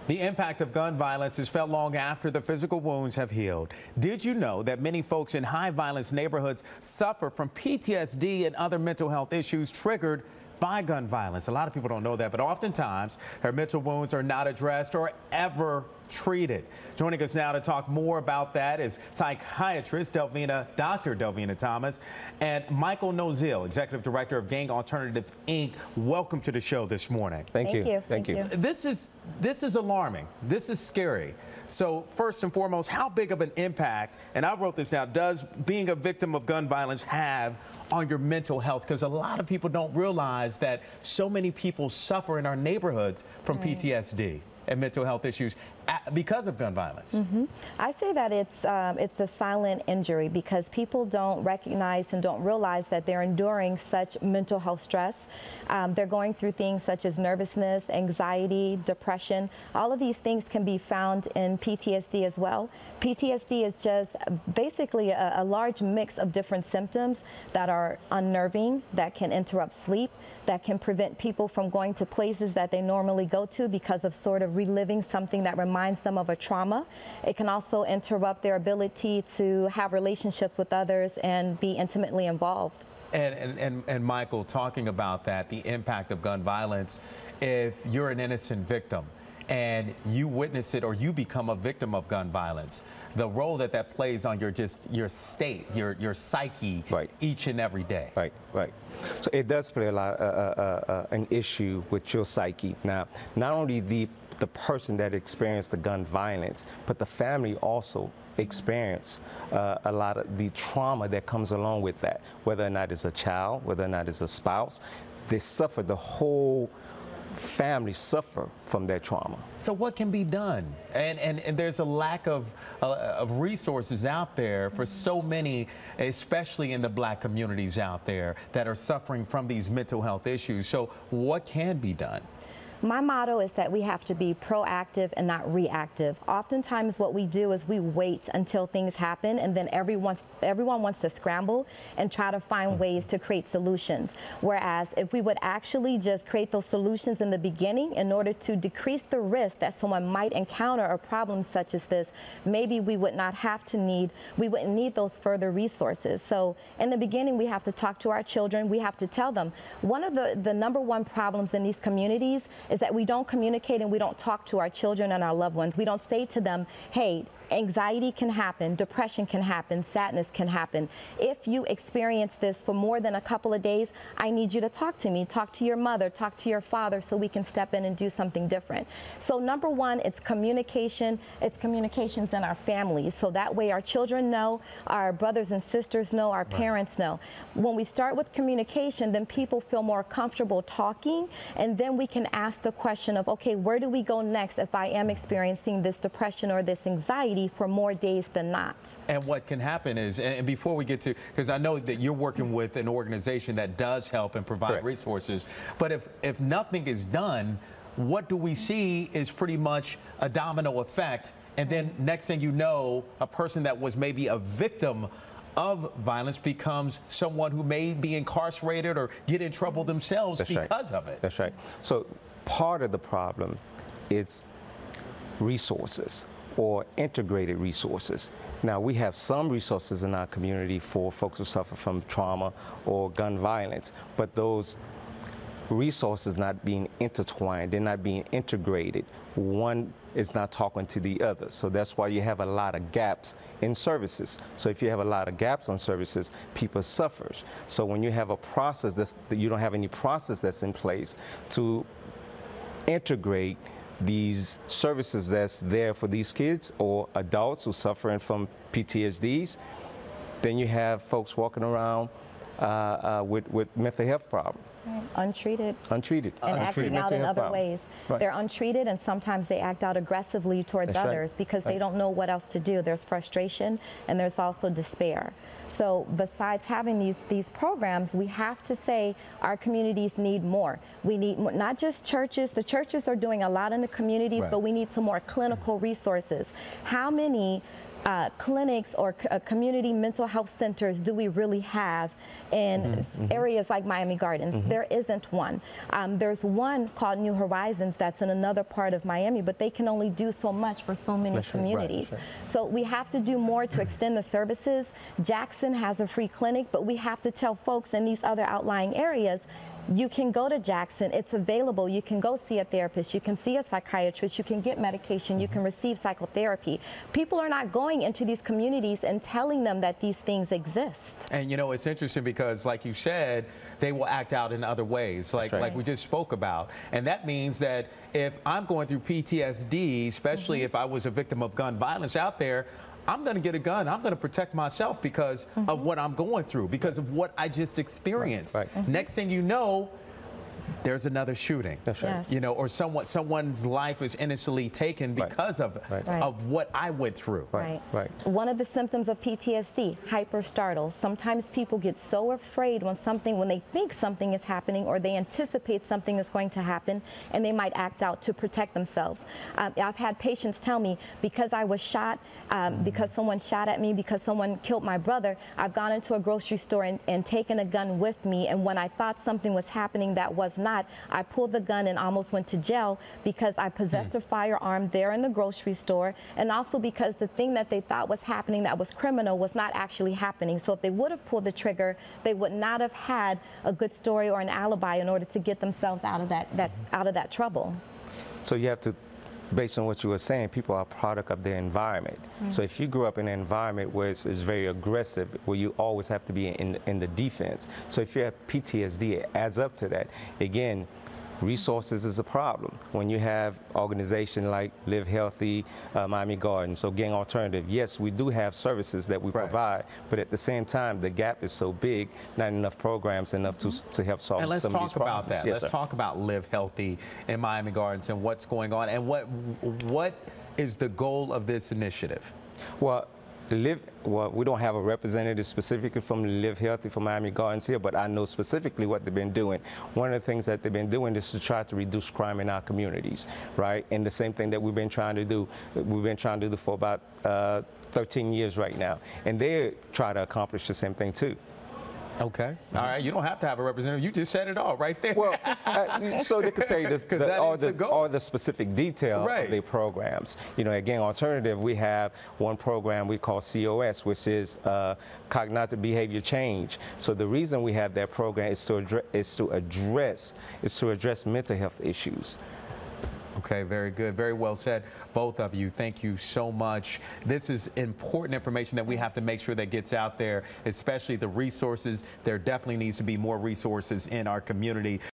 The impact of gun violence is felt long after the physical wounds have healed. Did you know that many folks in high violence neighborhoods suffer from PTSD and other mental health issues triggered by gun violence? A lot of people don't know that, but oftentimes their mental wounds are not addressed or ever treated. Joining us now to talk more about that is psychiatrist Dr. Delvena Thomas and Michael Nozil, Executive Director of Gang Alternative, Inc. Welcome to the show this morning. Thank you. Thank you. This is alarming. This is scary. So first and foremost, how big of an impact, and I wrote this down, does being a victim of gun violence have on your mental health? Because a lot of people don't realize that so many people suffer in our neighborhoods from PTSD and mental health issues because of gun violence. I say that it's a silent injury because people don't recognize and don't realize that they're enduring such mental health stress. They're going through things such as nervousness, anxiety, depression. All of these things can be found in PTSD as well. PTSD is just basically a large mix of different symptoms that are unnerving, that can interrupt sleep, that can prevent people from going to places that they normally go to because of sort of reliving something that reminds them of a trauma. It can also interrupt their ability to have relationships with others and be intimately involved. And Michael, talking about that, the impact of gun violence, if you're an innocent victim and you witness it or you become a victim of gun violence, the role that plays on your state, your psyche, each and every day. Right. So it does play a lot an issue with your psyche. Now, not only the person that experienced the gun violence, but the family also experience a lot of the trauma that comes along with that, whether or not it's a child, whether or not it's a spouse. They suffer, the whole family suffer from that trauma. So what can be done? And there's a lack of resources out there for so many, especially in the Black communities out there that are suffering from these mental health issues. So what can be done? My motto is that we have to be proactive and not reactive. Oftentimes what we do is we wait until things happen and then everyone wants to scramble and try to find ways to create solutions. Whereas if we would actually just create those solutions in the beginning in order to decrease the risk that someone might encounter a problem such as this, maybe we would not have to we wouldn't need those further resources. So in the beginning we have to talk to our children. We have to tell them one of the number one problems in these communities is that we don't communicate and we don't talk to our children and our loved ones. We don't say to them, hey, anxiety can happen, depression can happen, sadness can happen. If you experience this for more than a couple of days, I need you to talk to me, talk to your mother, talk to your father so we can step in and do something different. So number one, it's communication. It's communications in our families. So that way our children know, our brothers and sisters know, our parents know. When we start with communication, then people feel more comfortable talking, and then we can ask the question of, okay, where do we go next if I am experiencing this depression or this anxiety for more days than not? And what can happen is, and before we get to, because I know that you're working with an organization that does help and provide resources, but if nothing is done, what do we see is pretty much a domino effect, and then next thing you know, a person that was maybe a victim of violence becomes someone who may be incarcerated or get in trouble themselves because of it. That's right. So part of the problem is resources, or integrated resources. Now, we have some resources in our community for folks who suffer from trauma or gun violence, but those resources not being intertwined, they're not being integrated. One is not talking to the other. So that's why you have a lot of gaps in services. So if you have a lot of gaps on services, people suffer. So when you have a process you don't have any process that's in place to integrate these services that's there for these kids or adults who are suffering from PTSDs, then you have folks walking around with mental health problems. Untreated. And acting out in other ways. They're untreated, and sometimes they act out aggressively towards others because they don't know what else to do. There's frustration and there's also despair. So besides having these programs, we have to say our communities need more. We need more, not just churches. The churches are doing a lot in the communities, but we need some more clinical resources. How many clinics or community mental health centers do we really have in areas like Miami Gardens? There isn't one. There's one called New Horizons that's in another part of Miami, but they can only do so much for so many communities. Right. So we have to do more to extend the services. Jackson has a free clinic, but we have to tell folks in these other outlying areas, you can go to Jackson, it's available, you can go see a therapist, you can see a psychiatrist, you can get medication, you can receive psychotherapy. People are not going into these communities and telling them that these things exist. And you know, it's interesting because like you said, they will act out in other ways, like we just spoke about. And that means that if I'm going through PTSD, especially if I was a victim of gun violence out there, I'm going to get a gun. I'm going to protect myself because of what I'm going through, because of what I just experienced. Next thing you know, there's another shooting. That's right. Yes. You know, or someone's life is innocently taken because of what I went through. Right. One of the symptoms of PTSD, hyperstartle. Sometimes people get so afraid when they think something is happening or they anticipate something is going to happen, and they might act out to protect themselves. I've had patients tell me, because I was shot, because someone shot at me, because someone killed my brother, I've gone into a grocery store and taken a gun with me, and when I thought something was happening that was not, I pulled the gun and almost went to jail because I possessed a firearm there in the grocery store, and also because the thing that they thought was happening that was criminal was not actually happening. So if they would have pulled the trigger, they would not have had a good story or an alibi in order to get themselves out of that trouble. So you have to, based on what you were saying, people are a product of their environment. So if you grew up in an environment where it's very aggressive, where you always have to be in the defense. So if you have PTSD, it adds up to that. Again, resources is a problem. When you have organizations like Live Healthy, Miami Gardens, so Gang Alternative, yes, we do have services that we provide, but at the same time, the gap is so big, not enough programs enough to help solve some of these problems. And let's talk about that. Yes, let's talk about Live Healthy in Miami Gardens and what's going on, and what is the goal of this initiative? Well, we don't have a representative specifically from Live Healthy for Miami Gardens here, but I know specifically what they've been doing. One of the things that they've been doing is to try to reduce crime in our communities, right? And the same thing that we've been trying to do for about 13 years right now. And they try to accomplish the same thing too. Okay. All right. You don't have to have a representative. You just said it all right there. Well, so they could tell you all the specific detail of their programs. You know, at Gang Alternative, we have one program we call COS, which is cognitive behavior change. So the reason we have that program is to address mental health issues. Okay, very good. Very well said, both of you. Thank you so much. This is important information that we have to make sure that gets out there, especially the resources. There definitely needs to be more resources in our community.